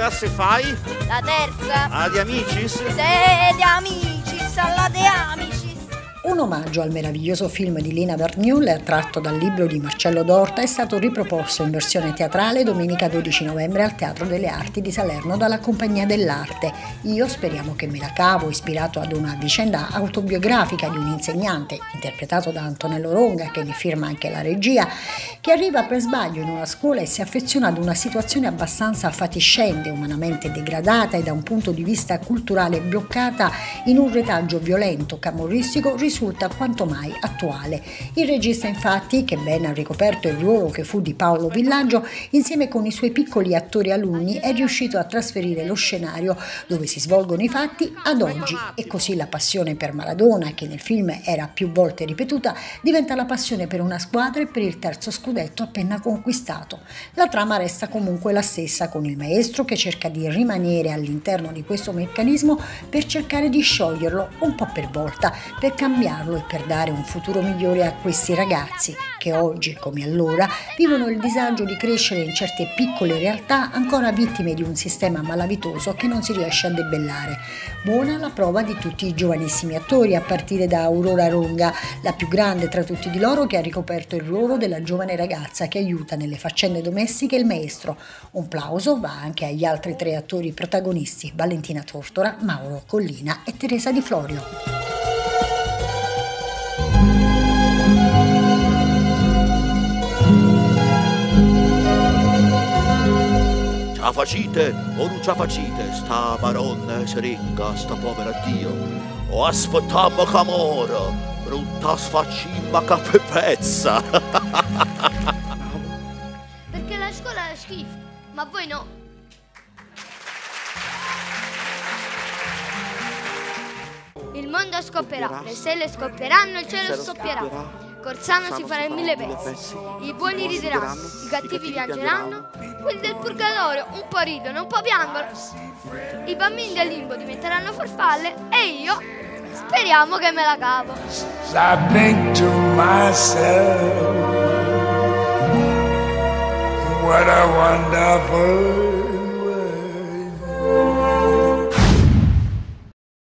classe fai? La terza. Ah, di Amicis? Sì, di Amicis, alla de Amicis. Un omaggio al meraviglioso film di Lina Verneuil, tratto dal libro di Marcello Dorta, è stato riproposto in versione teatrale domenica 12 novembre al Teatro delle Arti di Salerno dalla Compagnia dell'Arte. Io speriamo che me la cavo, ispirato ad una vicenda autobiografica di un insegnante, interpretato da Antonello Ronga, che ne firma anche la regia, che arriva per sbaglio in una scuola e si affeziona ad una situazione abbastanza fatiscente, umanamente degradata e da un punto di vista culturale bloccata in un retaggio violento, camorristico, risulta quanto mai attuale. Il regista, infatti, che ben ha ricoperto il ruolo che fu di Paolo Villaggio, insieme con i suoi piccoli attori alunni, è riuscito a trasferire lo scenario dove si svolgono i fatti ad oggi, e così la passione per Maradona, che nel film era più volte ripetuta, diventa la passione per una squadra e per il terzo scudetto appena conquistato. La trama resta comunque la stessa, con il maestro che cerca di rimanere all'interno di questo meccanismo per cercare di scioglierlo un po' per volta, per cambiarlo e per dare un futuro migliore a questi ragazzi che oggi, come allora, vivono il disagio di crescere in certe piccole realtà ancora vittime di un sistema malavitoso che non si riesce a debellare. Buona la prova di tutti i giovanissimi attori, a partire da Aurora Ronga, la più grande tra tutti di loro, che ha ricoperto il ruolo della giovane ragazza che aiuta nelle faccende domestiche il maestro. Un plauso va anche agli altri 3 attori protagonisti: Valentina Tortora, Mauro Collina e Teresa Di Florio. Ce la facite o non ce la facite? Sta maronna seringa, sta povera Dio. O aspettiamo che muore, brutta sfaccimma capepezza. Perché la scuola è schifo, ma voi no. Il mondo scoppierà, le stelle scoppieranno, il cielo scoppierà. Corsano si farà in 1000 pezzi. I buoni rideranno, i cattivi piangeranno. Quelli del purgatorio un po' ridono, un po' piangono. I bambini del limbo diventeranno farfalle e io speriamo che me la cavo. I think to myself, what a wonderful